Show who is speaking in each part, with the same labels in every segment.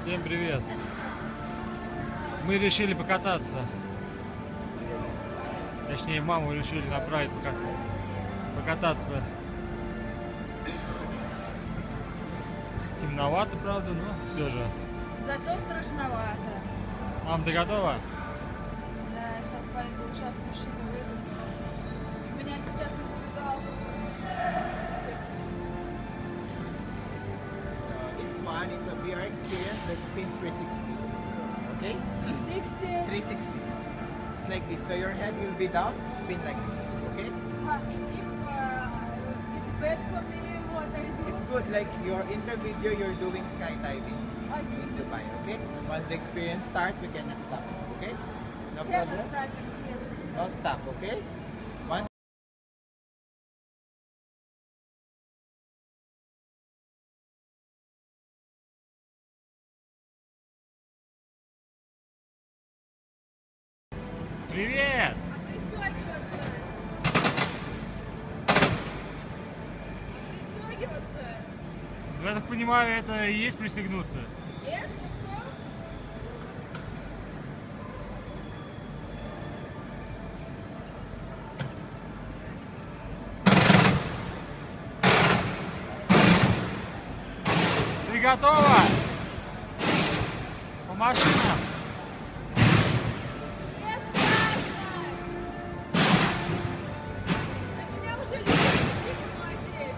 Speaker 1: Всем привет! Мы решили покататься. Точнее, маму решили направить покататься. Темновато, правда, но все же.
Speaker 2: Зато страшновато.
Speaker 1: Мам, ты готова?
Speaker 2: Да, сейчас пойду, сейчас мужчины выйдут. У меня сейчас индивидуалка.
Speaker 3: This one is a VR experience that spin 360. Okay?
Speaker 2: 60.
Speaker 3: 360. It's like this. So your head will be down, spin like this. Okay?
Speaker 2: If it's bad for me, what I do?
Speaker 3: It's good. Like you're in the video, you're doing skydiving
Speaker 2: Okay.
Speaker 3: in Dubai. Okay? Once the experience starts, we cannot stop. Okay? No
Speaker 2: Cannot
Speaker 3: problem.
Speaker 2: start it here.
Speaker 3: No stop. Okay? One.
Speaker 1: Привет!
Speaker 2: Пристегиваться. Пристегиваться.
Speaker 1: Я так понимаю, это и есть пристегнуться.
Speaker 2: Yes, все.
Speaker 1: Ты готова? По машинам.
Speaker 2: Не страшно. На меня уже люди пришли поглазеть.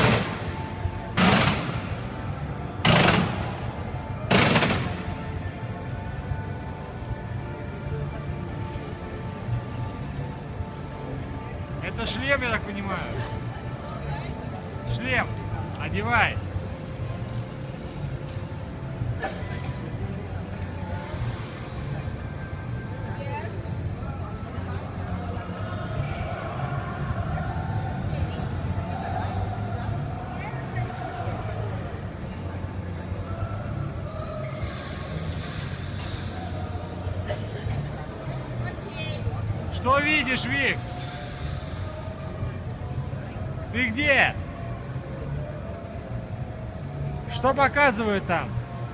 Speaker 1: Это шлем, я так понимаю. Шлем. Одевай.
Speaker 2: Yes. Окей.
Speaker 1: Что видишь, Вик? Ты где? Что показывают там?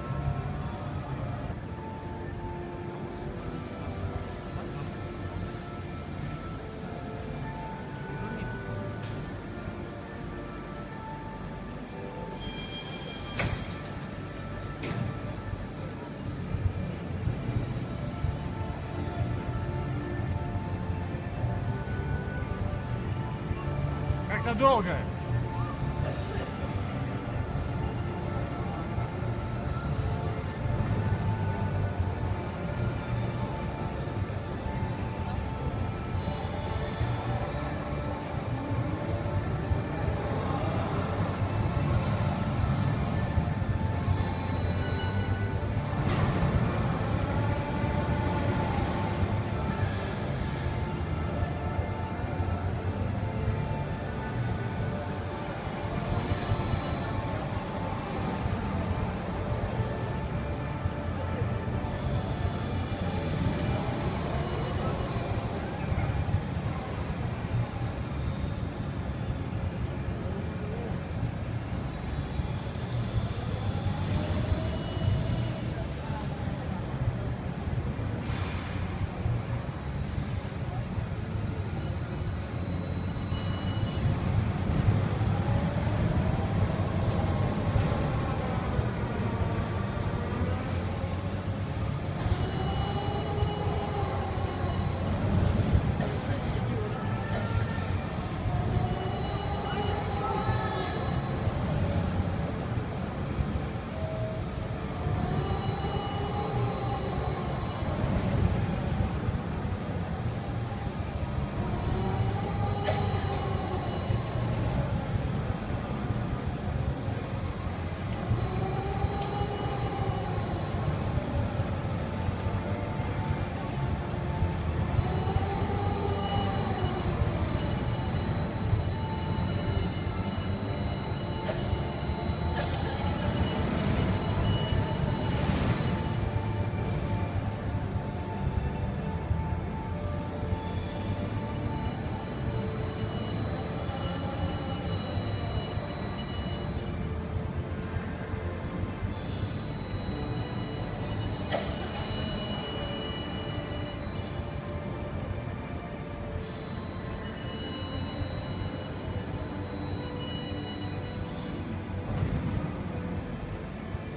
Speaker 1: Как-то долго.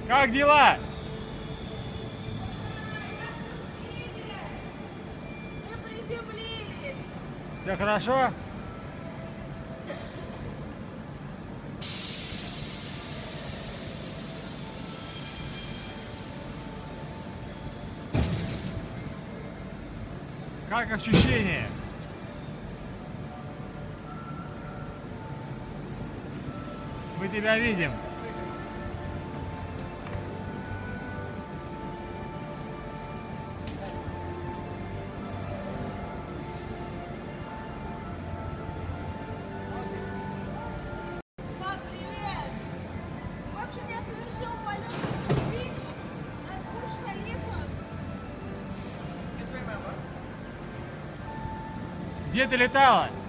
Speaker 1: Как дела?
Speaker 2: Мы приземлились.
Speaker 1: Все хорошо? Как ощущение? Мы тебя видим.
Speaker 2: Пап, привет! В общем, я совершил полет в Сибири над Бурдж-Халифом.
Speaker 1: Где ты летала?